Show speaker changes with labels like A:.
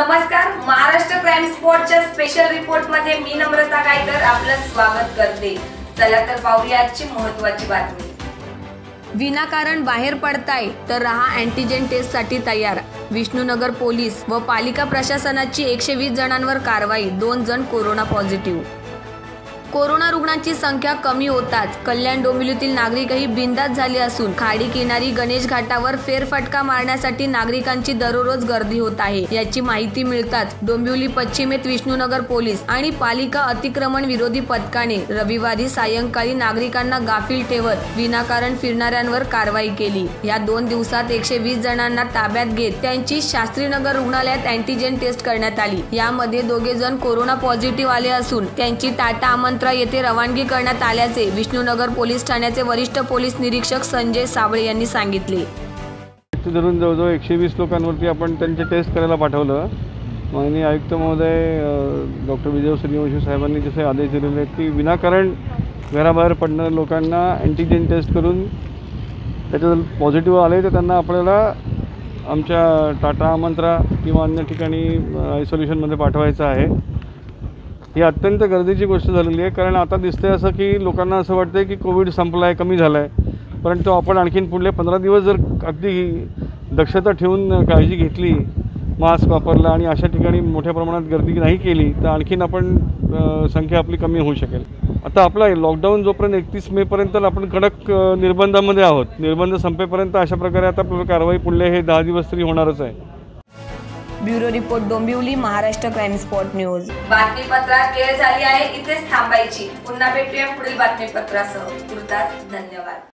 A: नमस्कार, महाराष्ट्र क्राइम स्पॉटच्या special report मध्ये मी नम्रता गायकर आपलं स्वागत करते। चला तर पाहूया आजची महत्त्वाची बातमी। विनाकारण बाहेर पडताय तर रहा अँटीजेन टेस्ट साठी तयार। विष्णुनगर पोलीस व पालिका प्रशासनाची 120 जणांवर कारवाई, 2 जण कोरोना पॉझिटिव्ह। कोरोना रुग्णांची संख्या कमी होताच कल्याण डोंबिवलीतील नागरिकही बिनधास्त झाले असून खाडी किनारी गणेश घाटावर फेरफटका मारण्यासाठी नागरिकांची दररोज गर्दी होत आहे। याची माहिती मिळताच डोंबिवली पश्चिमेत विष्णुनगर पोलीस आणि पालिका अतिक्रमण विरोधी पथकाने रविवारी सायंकाळी नागरिकांना गाफील ठेवत विनाकारण फिरणाऱ्यांवर कारवाई केली। या 2 दिवसात 120 जणांना ताब्यात घेत त्यांची शास्त्रीनगर रुग्णालयात अँटीजेन टेस्ट करण्यात आली। यामध्ये 2 जण कोरोना पॉझिटिव्ह आले असून त्यांची टाटा येथे रवानगी करण्यात आल्याचे विष्णुनगर पोलीस ठाण्याचे वरिष्ठ पोलीस निरीक्षक संजय साबळे यांनी सांगितले।
B: धरून जवळजवळ 120 लोकांवरती आपण त्यांचे टेस्ट करायला पाठवलं। माननीय आयुक्त महोदय डॉक्टर विजय सूर्यवंशी साहेबांनी जसे आदेश दिलेले आहेत की विनाकारण घराबाहेर पडणाऱ्या लोकांना अँटीजेन टेस्ट करून त्याच्यात पॉझिटिव्ह आले तर त्यांना आपल्याला आमच्या टाटा मंत्रा किंवा अन्य ठिकाणी आयसोलेशनमध्ये पाठवायचं आहे। ही अत्यंत गरजेची गोष्ट झालेली आहे, कारण आता दिसतंय असं की लोकांना असं वाटतंय की कोविड संपला आहे, कमी झाला आहे, परंतु आपण आणखीन पुढले 15 दिवस जर अगदी दक्षता ठेवून काळजी घेतली, मास्क वापरला आणि अशा ठिकाणी मोठ्या प्रमाणात गर्दी नाही केली तर आणखीन आपण संख्या आपली कमी होऊ शकेल। आता आपला लॉकडाऊन जोपर्यंत 31 मेपर्यंत आपण कडक निर्बंधामध्ये आहोत, निर्बंध संपेपर्यंत अशा प्रकारे आता कारवाई पुढले हे 10 दिवस तरी होणारच आहे।
A: Bureau report Dombivli, Maharashtra crime spot news. बातमीपत्रात वेळ झाली आहे इथेच थांबायची। पुन्हा भेटूया पुढील बातमीपत्रासह। तुर्तास धन्यवाद।